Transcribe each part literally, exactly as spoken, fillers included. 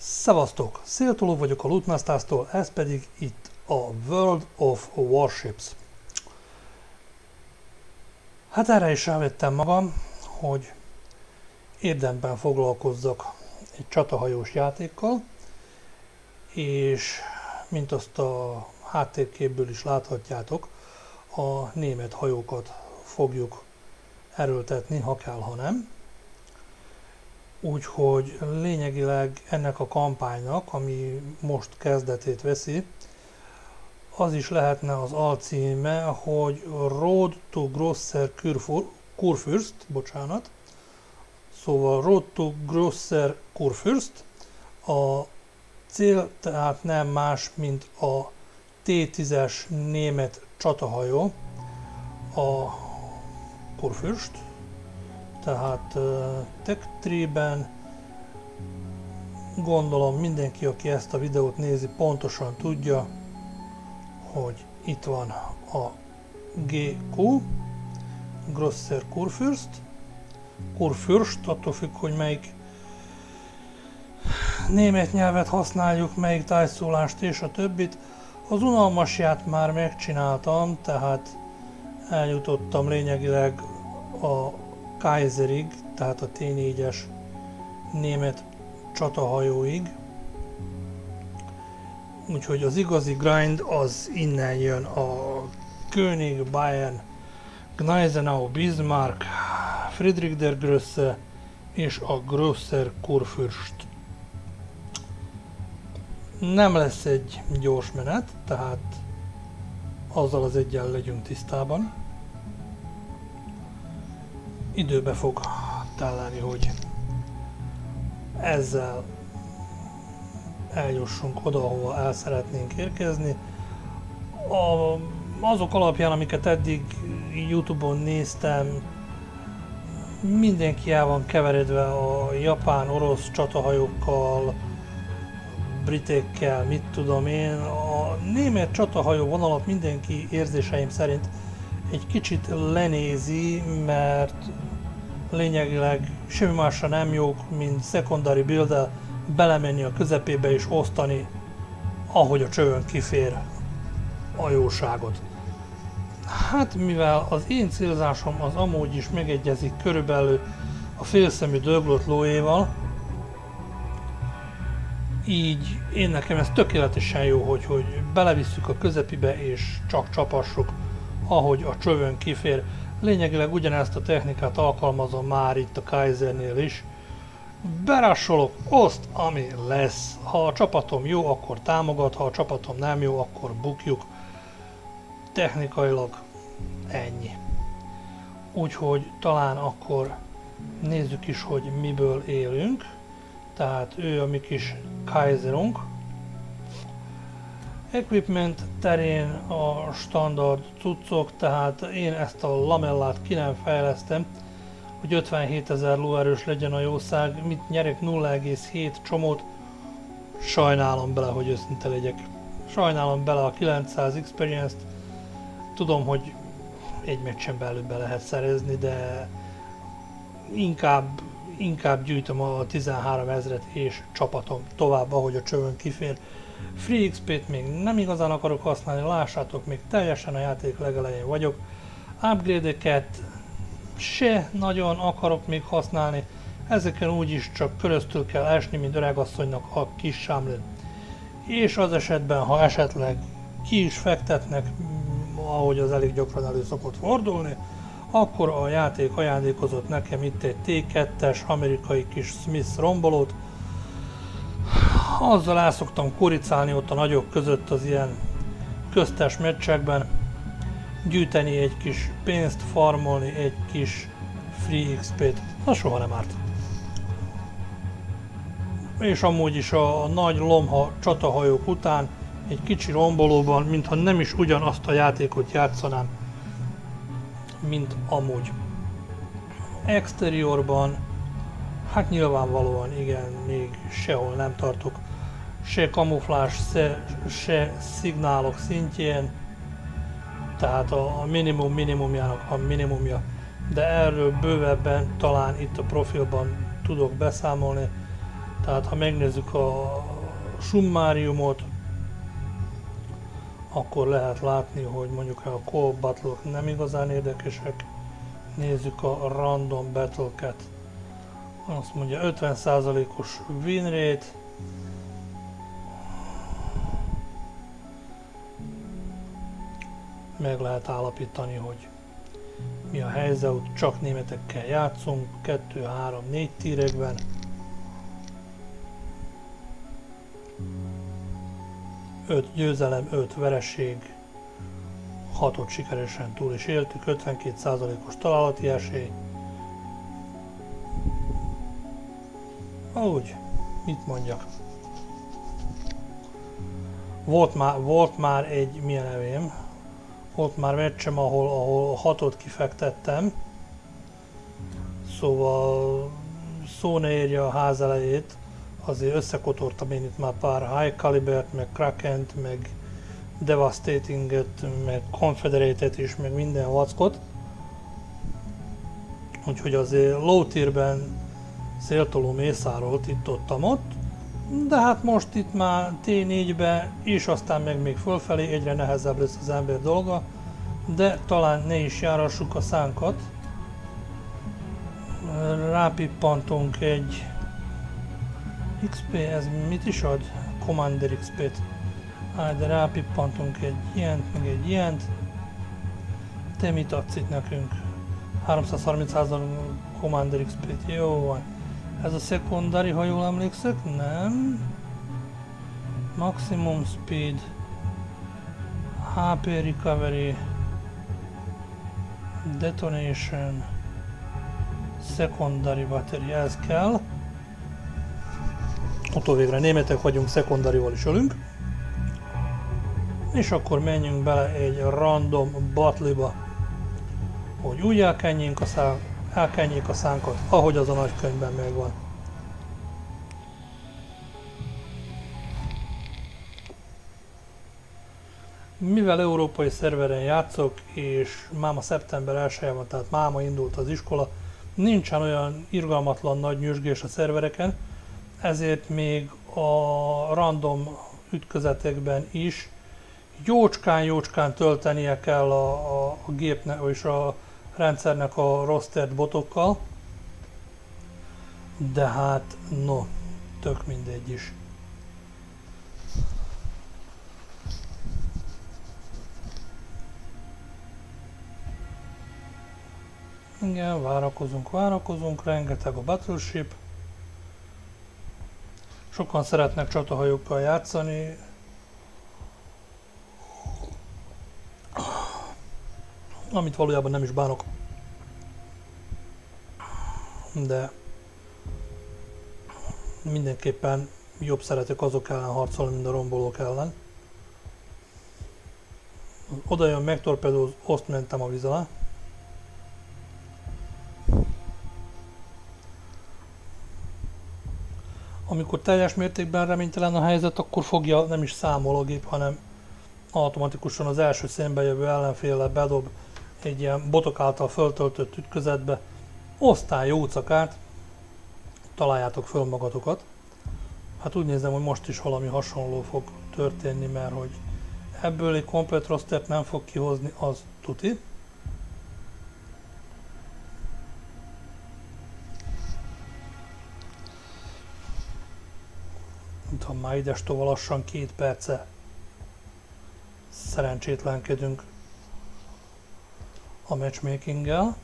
Szevasztok! Széltoló vagyok a Lootmasters-tól, ez pedig itt a World of Warships. Hát erre is rávettem magam, hogy érdemben foglalkozzak egy csatahajós játékkal, és mint azt a háttérképből is láthatjátok, a német hajókat fogjuk erőltetni, ha kell, ha nem. Úgyhogy lényegileg ennek a kampánynak, ami most kezdetét veszi, az is lehetne az alcíme, hogy Road to Grosser Kurfürst, bocsánat. Szóval Road to Grosser Kurfürst. A cél tehát nem más, mint a té tízes német csatahajó, a Kurfürst. Tehát uh, Tech Tree-ben gondolom mindenki, aki ezt a videót nézi, pontosan tudja, hogy itt van a gé kú, Grosser Kurfürst, Kurfürst, attól függ, hogy melyik német nyelvet használjuk, melyik tájszólást és a többit. Az unalmasját már megcsináltam, tehát eljutottam lényegileg a Kaiserig, tehát a té négyes német csatahajóig. Úgyhogy az igazi grind az innen jön, a König, Bayern, Gneisenau, Bismarck, Friedrich der Grosse és a Grosser Kurfürst. Nem lesz egy gyors menet, tehát azzal az eggyel legyünk tisztában. Időbe fog telni, hogy ezzel eljussunk oda, ahova el szeretnénk érkezni. A, azok alapján, amiket eddig YouTube-on néztem, mindenki el van keveredve a japán-orosz csatahajókkal, britekkel, mit tudom én. A német csatahajó vonalat mindenki érzéseim szerint egy kicsit lenézi, mert lényegileg semmi másra nem jók, mint secondary build-el belemenni a közepébe és osztani, ahogy a csövön kifér a jóságot. Hát mivel az én célzásom az amúgy is megegyezik körülbelül a félszemű döglött lóéval, így én nekem ez tökéletesen jó, hogy, hogy belevisszük a közepébe és csak csapassuk, ahogy a csövön kifér. Lényegileg ugyanezt a technikát alkalmazom már itt a Kaisernél is. Berássolok, oszt, ami lesz. Ha a csapatom jó, akkor támogat, ha a csapatom nem jó, akkor bukjuk. Technikailag ennyi. Úgyhogy talán akkor nézzük is, hogy miből élünk. Tehát ő a mi kis Kaiserunk. Equipment terén a standard cuccok, tehát én ezt a lamellát ki nem fejlesztem, hogy ötvenhétezer lóerős legyen a jószág, mit nyerek nulla egész hét csomót, sajnálom bele, hogy őszinte legyek. Sajnálom bele a kilencszáz experience-t, tudom, hogy egy meccsen belül be lehet szerezni, de inkább, inkább gyűjtöm a tizenhárom ezret és csapatom tovább, ahogy a csövön kifér. Free iksz pét még nem igazán akarok használni, lássátok, még teljesen a játék legelején vagyok. Upgrade-eket se nagyon akarok még használni, ezeken úgyis csak köröztül kell esni, mint öregasszonynak a kis sámlőn. És az esetben, ha esetleg ki is fektetnek, ahogy az elég gyakran elő szokott fordulni, akkor a játék ajándékozott nekem itt egy té kettes amerikai kis Smith rombolót. Azzal el szoktam kuricálni ott a nagyok között az ilyen köztes meccsekben, gyűjteni egy kis pénzt, farmolni egy kis free iksz pét, az soha nem árt. És amúgy is a nagy lomha csatahajók után egy kicsi rombolóban, mintha nem is ugyanazt a játékot játszanám, mint amúgy. Exteriorban, hát nyilvánvalóan igen, még sehol nem tartok, se kamuflás, se, se szignálok szintjén, tehát a minimum minimumjának a minimumja, de erről bővebben talán itt a profilban tudok beszámolni. Tehát ha megnézzük a summáriumot, akkor lehet látni, hogy mondjuk a co-op battle-ok nem igazán érdekesek. Nézzük a random battle-ket. Azt mondja ötven százalékos win rate. Meg lehet állapítani, hogy mi a helyzet, csak németekkel játszunk, kettő, három, négy tírekben. öt győzelem, öt vereség, hatot sikeresen túl is éltük, ötvenkét százalékos találati esély. Úgy, mit mondjak? Volt már, volt már egy, milyen nevém, volt már meccsem, ahol, ahol hatot kifektettem. Szóval szó ne érje a ház elejét, azért összekotortam én itt már pár High Calibert, meg Krakent, meg Devastatinget, meg Confederatet is, meg minden vackot. Úgyhogy azért low tierben széltoló mészárolt itt-ottam ott, de hát most itt már té négybe és aztán meg még fölfelé egyre nehezebb lesz az ember dolga, de talán ne is járassuk a szánkat. Rápippantunk egy iksz pé, ez mit is ad? Commander iksz pét. Hát de rápippantunk egy ilyent, meg egy ilyent. Te mit adsz itt nekünk? háromszázharminc Commander iksz pét, jó van. Ez a secondary, ha jól emlékszek? Nem. Maximum speed. há pé recovery. Detonation. Secondary battery, ez kell. Utóvégre németek vagyunk, secondary-val is ölünk. És akkor menjünk bele egy random battle-ba, hogy úgy elkenjénk a, szá elkenjék a szánkat, ahogy az a nagykönyvben megvan. Mivel európai szerveren játszok, és máma szeptember elsején van, tehát máma indult az iskola, nincsen olyan irgalmatlan nagy nyüzsgés a szervereken, ezért még a random ütközetekben is jócskán-jócskán töltenie kell a, a, a gépnek és a rendszernek a rostert botokkal, de hát no, tök mindegy is. Igen, várakozunk, várakozunk, rengeteg a battleship. Sokan szeretnek csatahajókkal játszani. Amit valójában nem is bánok. De mindenképpen jobb szeretek azok ellen harcolni, mint a rombolók ellen. Oda jön, megtorpedóz, azt mentem a víz alá. Amikor teljes mértékben reménytelen a helyzet, akkor fogja, nem is számol a gép, hanem automatikusan az első szembe jövő ellenféllel bedob egy ilyen botok által föltöltött ütközetbe. Osztály jócakát, találjátok föl magatokat. Hát úgy nézem, hogy most is valami hasonló fog történni, mert hogy ebből egy komplet rostert nem fog kihozni, az tuti. Mintha már idestova lassan két perce szerencsétlenkedünk a matchmaking-gel.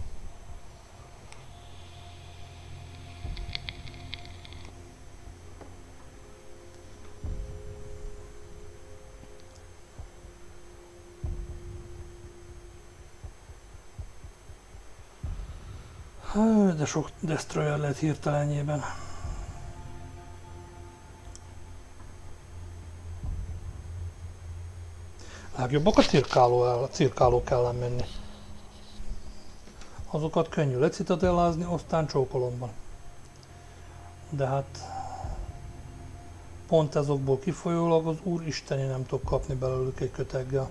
De sok destroyer lett hirtelenjében. Legjobbak a cirkáló el, a cirkálók ellen menni. Azokat könnyű lecitadellázni, aztán csókolomban. De hát pont ezokból kifolyólag az úristeni nem tudok kapni belőlük egy köteggel.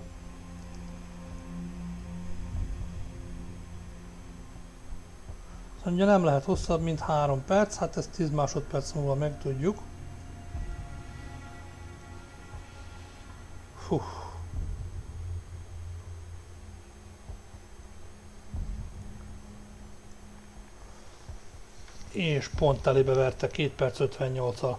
Szóval nem lehet hosszabb, mint három perc, hát ezt tíz másodperc múlva megtudjuk. Hú. És pont elébe verte két perc ötvennyolccal.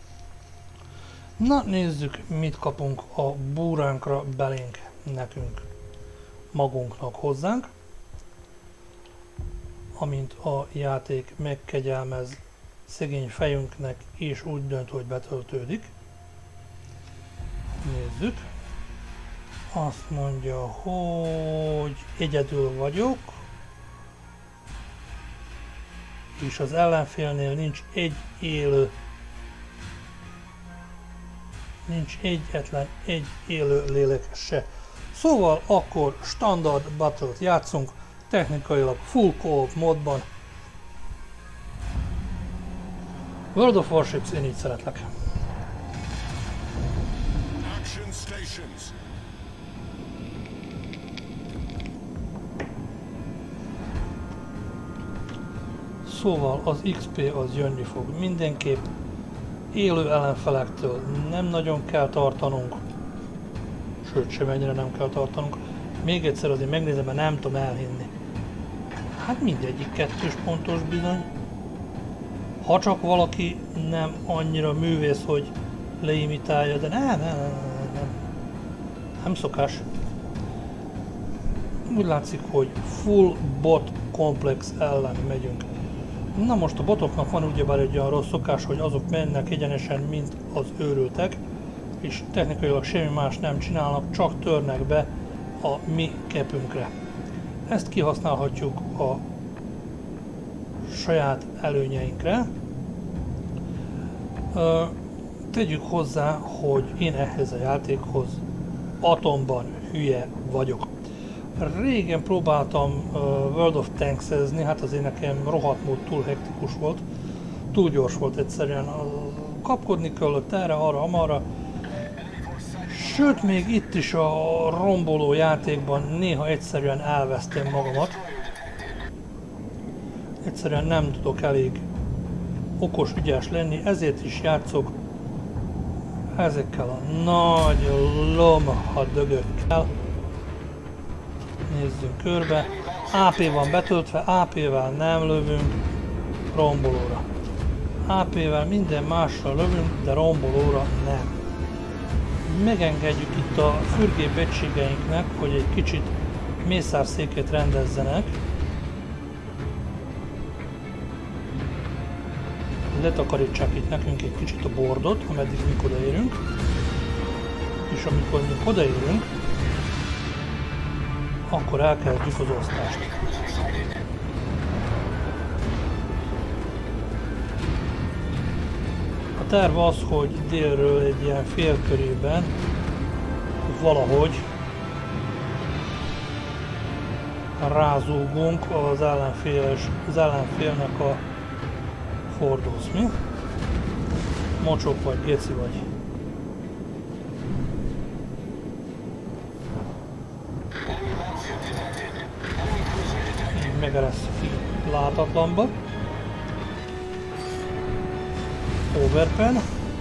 Na nézzük, mit kapunk a búránkra belénk, nekünk, magunknak, hozzánk. Amint a játék megkegyelmez szegény fejünknek, és úgy dönt, hogy betöltődik. Nézzük. Azt mondja, hogy egyedül vagyok, és az ellenfélnél nincs egy élő, nincs egyetlen egy élő lélek se. Szóval akkor standard battle-t játszunk, technikailag full co-op módban. World of Warships, én így szeretlek. Szóval az iksz pé az jönni fog mindenképp. Élő ellenfelektől nem nagyon kell tartanunk. Sőt, sem ennyire nem kell tartanunk. Még egyszer azért megnézem, mert nem tudom elhinni. Hát mindegyik kettős pontos bizony. Ha csak valaki nem annyira művész, hogy leimitálja, de nem, nem, nem, nem. Nem szokás. Úgy látszik, hogy full bot komplex ellen megyünk. Na most a botoknak van ugyebár egy olyan rossz szokás, hogy azok mennek egyenesen, mint az őrültek, és technikailag semmi más nem csinálnak, csak törnek be a mi kepünkre. Ezt kihasználhatjuk a saját előnyeinkre. Ö, tegyük hozzá, hogy én ehhez a játékhoz atomban hülye vagyok. Régen próbáltam uh, World of Tanks-ezni, hát azért nekem rohadt mód túl hektikus volt, túl gyors volt egyszerűen, uh, kapkodni kellett erre, arra, amarra. Sőt, még itt is a romboló játékban néha egyszerűen elvesztem magamat. Egyszerűen nem tudok elég okos, ügyes lenni, ezért is játszok ezekkel a nagy lomhadögökkel. Nézzünk körbe. á pé van betöltve, á pével nem lövünk rombolóra. á pével minden mással lövünk, de rombolóra nem. Megengedjük itt a fürgébb egységeinknek, hogy egy kicsit mészárszéket rendezzenek. Letakarítsák itt nekünk egy kicsit a bordot, ameddig mi odaérünk. És amikor mi odaérünk, akkor elkezdjük az osztást. A terv az, hogy délről egy ilyen félkörében valahogy rázúgunk az, ellenféles, az ellenfélnek a fordulsz, mi? Mocsok vagy, geci vagy. Így megeresszük látatlanba. Overpen.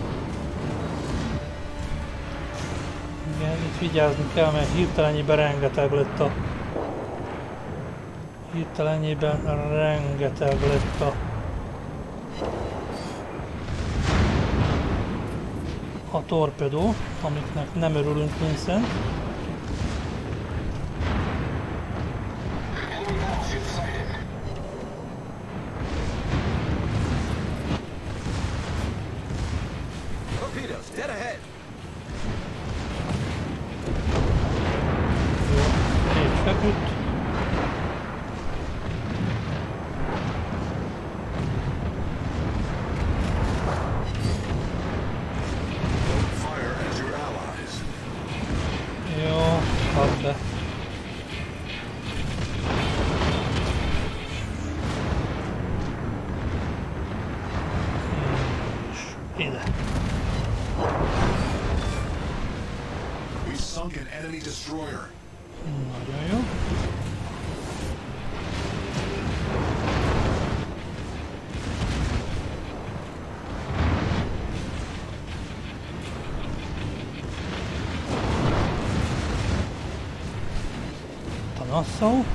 Igen, itt vigyázni kell, mert hirtelenjében rengeteg lett a... Hirtelenjében rengeteg lett a... a torpedó, amiknek nem örülünk Vincent. Nassau.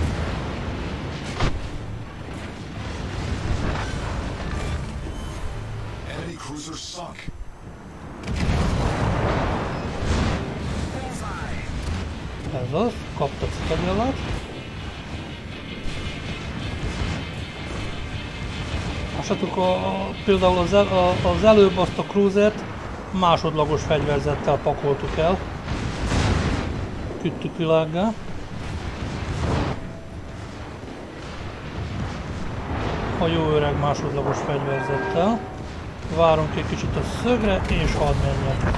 Ez az, kaptak Citadellát. Lássátok, a, például az, el, a, az előbb azt a cruisert másodlagos fegyverzettel pakoltuk el. Küldtük világgá. A jó öreg másodlagos fegyverzettel. Várunk egy kicsit a szögre, és hadd menjen.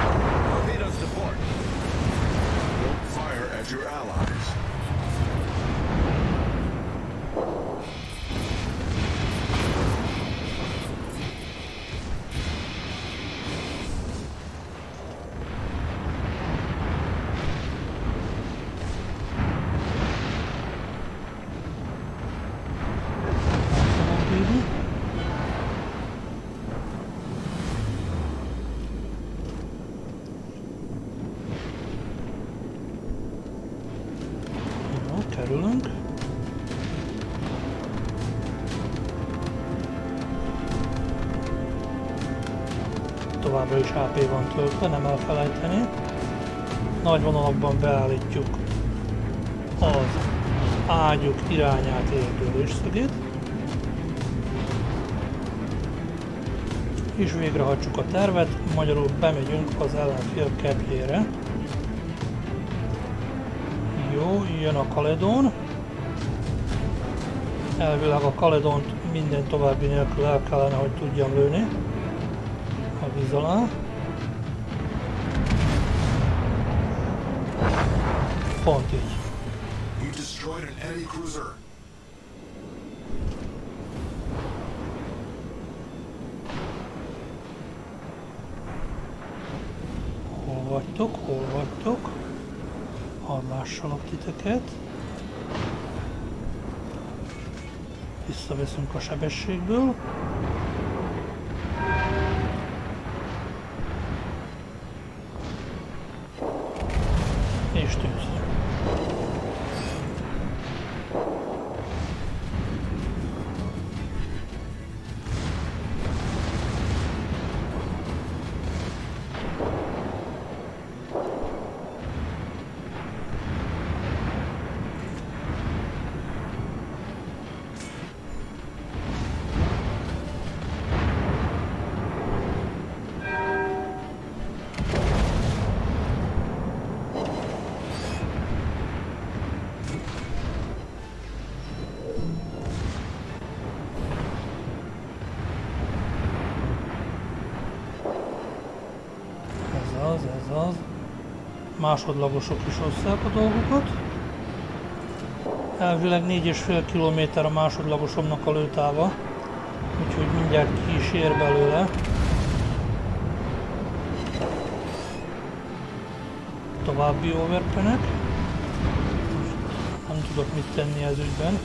Kerülünk. Továbbra is há pé van töltve, nem elfelejteni. Nagy vonalakban beállítjuk az ágyuk irányát érő lövésszögét. És végrehajtsuk a tervet, magyarul bemegyünk az ellenfél kedvére. Jó, jön a Kaledón. Elvileg a Kaledont minden további nélkül el kellene, hogy tudjam lőni a víz alá. Pont így. Hol vagytok? Hol vagytok? Hadd lássalak titeket. Visszaveszünk a sebességből. És tűz. Ez az. Másodlagosok is hozzák a dolgokat. Elvileg négy és fél kilométer a másodlagosomnak a lőtáva, úgyhogy mindjárt ki is ér belőle. További overpenek. Nem tudok mit tenni ez ügyben.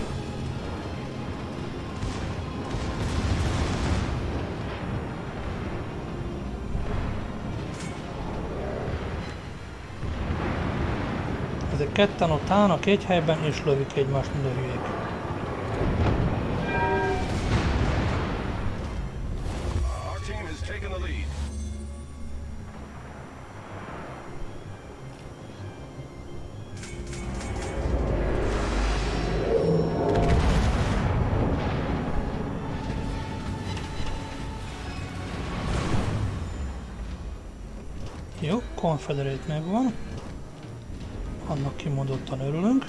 Ezek ketten ott állnak egy helyben és lövik egymást, mint a hülyék. Jó, Confederate megvan. Annak kimondottan örülünk.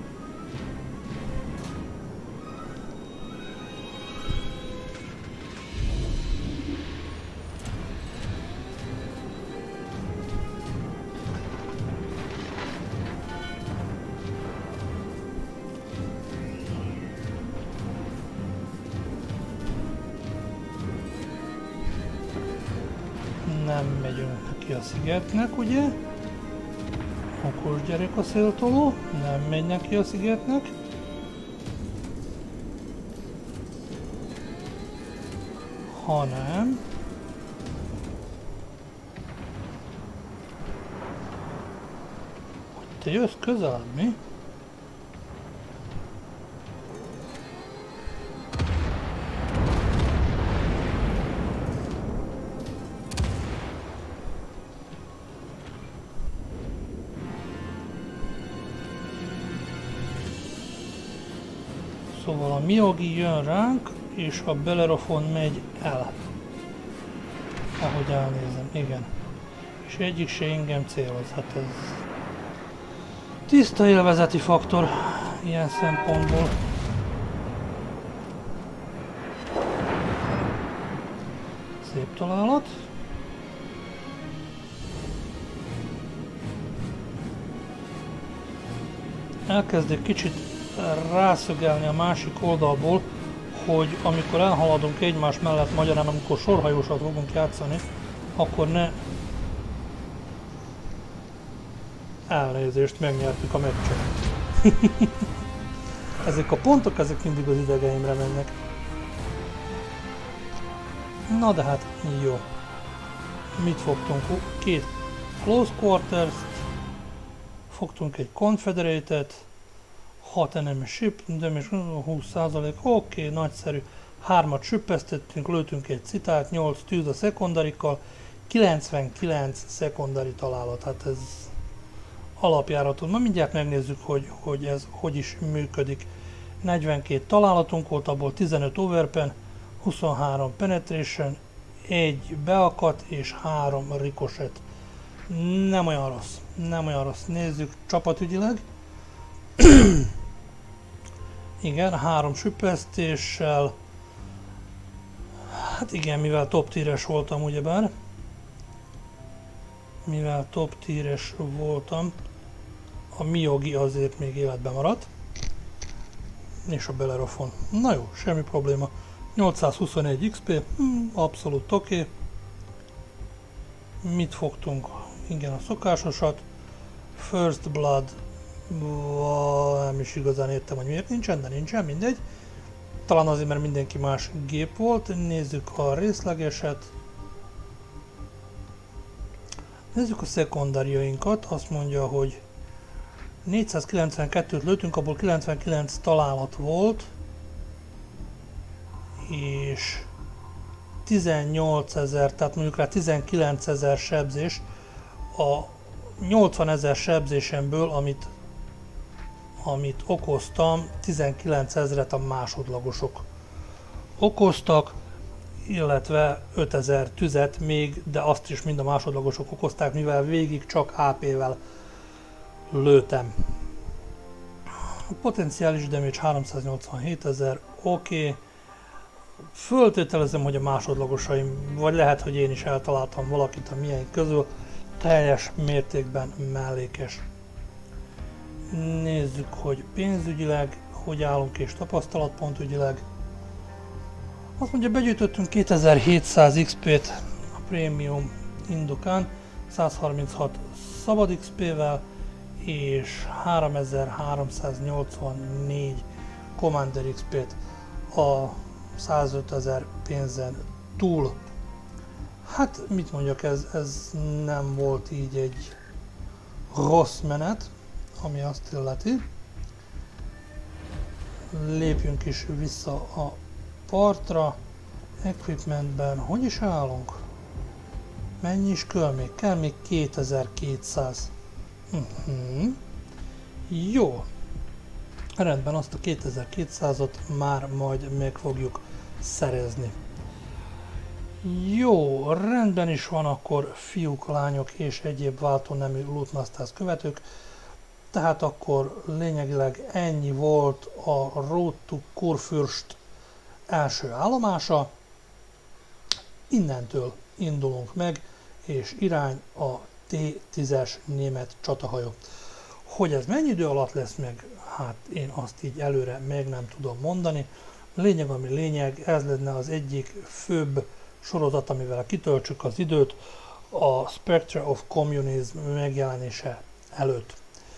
Nem megyünk neki a szigetnek, ugye? Okos gyerek a széltoló, nem megy neki a szigetnek. Hanem... hogy te jössz közelebb, mi? Szóval a Miyogi jön ránk, és a Bellerofon megy el. Ahogy elnézem, igen. És egyik se engem céloz, hát ez... tiszta élvezeti faktor ilyen szempontból. Szép találat. Elkezdek kicsit rászögelni a másik oldalból, hogy amikor elhaladunk egymás mellett, magyarán amikor sorhajósat fogunk játszani, akkor ne... Elnézést, megnyertük a meccset. Ezek a pontok, ezek mindig az idegeimre mennek. Na de hát, jó. Mit fogtunk? Két Close Quarters-t, fogtunk egy Confederated-et, hat enemy ship, de még húsz százalék, oké, okay, nagyszerű. Hármat süppesztettünk, lőtünk egy citát, nyolc tűz a szekundarikkal, kilencvenkilenc szekundari találat, hát ez alapjáraton. Ma mindjárt megnézzük, hogy, hogy ez hogy is működik. negyvenkét találatunk volt, abból tizenöt overpen, huszonhárom penetration, egy beakat és három ricochet. Nem olyan rossz, nem olyan rossz. Nézzük csapatügyileg. Igen, három süppesztéssel. Hát igen, mivel top tier-es voltam ugyebár. Mivel top tier-es voltam, a Miyogi azért még életben maradt. És a Bellerofon. Na jó, semmi probléma. nyolcszázhuszonegy iksz pé, hmm, abszolút oké. Okay. Mit fogtunk? Igen, a szokásosat. First Blood. Nem is igazán értem, hogy miért nincsen, de nincsen, mindegy. Talán azért, mert mindenki más gép volt. Nézzük a részlegeset. Nézzük a szekundárjainkat. Azt mondja, hogy négyszázkilencvenkettőt lőttünk, abból kilencvenkilenc találat volt. És tizennyolcezer, tehát mondjuk rá tizenkilencezer sebzés. A nyolcvanezer sebzésemből, amit, amit okoztam, tizenkilencezret a másodlagosok okoztak, illetve ötezer tüzet még, de azt is mind a másodlagosok okozták, mivel végig csak á pé-vel lőtem. A potenciális damage háromszáznyolcvanhétezer, oké. Okay. Föltételezem, hogy a másodlagosaim, vagy lehet, hogy én is eltaláltam valakit a miénk közül, teljes mértékben mellékes. Nézzük, hogy pénzügyileg hogy állunk és tapasztalatpontügyileg. Azt mondja, begyűjtöttünk kétezer-hétszáz iksz pét a Premium Indokán, százharminchat szabad iksz pé-vel és háromezer-háromszáznyolcvannégy Commander iksz pét a százötezer pénzen túl. Hát mit mondjak, ez, ez nem volt így egy rossz menet, ami azt illeti. Lépjünk is vissza a partra. Equipmentben hogy is állunk? Mennyi is kell még? Kell még kétezer-kétszáz. Uh-huh. Jó. Rendben, azt a kétezer-kétszázat már majd meg fogjuk szerezni. Jó, rendben is van akkor fiúk, lányok és egyéb váltónemű Lootmasters követők. Tehát akkor lényegileg ennyi volt a Road to Kurfürst első állomása. Innentől indulunk meg, és irány a té tízes német csatahajó. Hogy ez mennyi idő alatt lesz meg, hát én azt így előre meg nem tudom mondani. Lényeg ami lényeg, ez lenne az egyik főbb sorozat, amivel kitöltsük az időt a Spectre of Communism megjelenése előtt.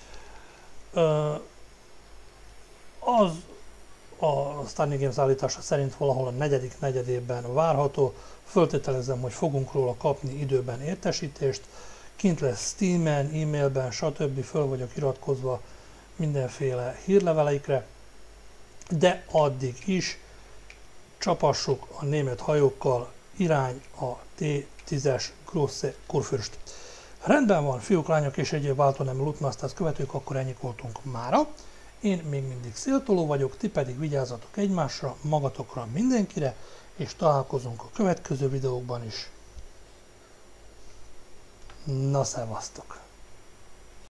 Az a Starting Games állítása szerint valahol a negyedik negyedében várható. Föltételezem, hogy fogunk róla kapni időben értesítést. Kint lesz Steamen, e-mailben, stb. Föl vagyok iratkozva mindenféle hírleveleikre. De addig is csapassuk a német hajókkal irány a té tízes Grosse Kurfürst. Rendben van, fiúk, lányok és egyéb váltónemű Lootmasters követők, akkor ennyik voltunk mára. Én még mindig széltoló vagyok, ti pedig vigyázzatok egymásra, magatokra, mindenkire, és találkozunk a következő videókban is. Na, szevasztok!